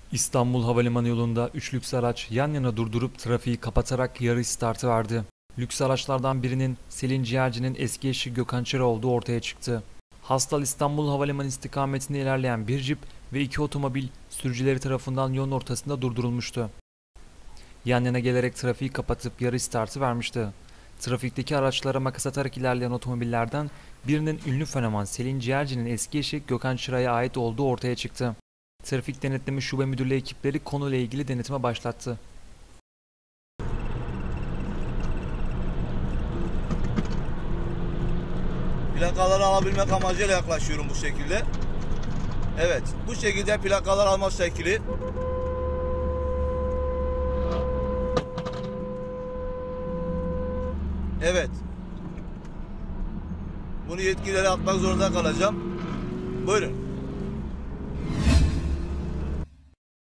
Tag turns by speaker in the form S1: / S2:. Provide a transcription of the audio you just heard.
S1: İstanbul Havalimanı yolunda 3 lüks araç yan yana durdurup trafiği kapatarak yarış startı verdi. Lüks araçlardan birinin Selin Ciğerci'nin eski eşi Gökhan Çıra olduğu ortaya çıktı. Hastal İstanbul Havalimanı istikametinde ilerleyen bir cip ve iki otomobil sürücüleri tarafından yolun ortasında durdurulmuştu. Yan yana gelerek trafiği kapatıp yarış startı vermişti. Trafikteki araçlara makas atarak ilerleyen otomobillerden birinin ünlü fenomen Selin Ciğerci'nin eski eşi Gökhan Çıra'ya ait olduğu ortaya çıktı. Trafik Denetleme Şube Müdürlüğü ekipleri konuyla ilgili denetime başlattı.
S2: Plakaları alabilmek amacıyla yaklaşıyorum bu şekilde. Evet, bu şekilde plakalar alma şekli. Evet. Bunu yetkililere atmak zorunda kalacağım. Buyurun.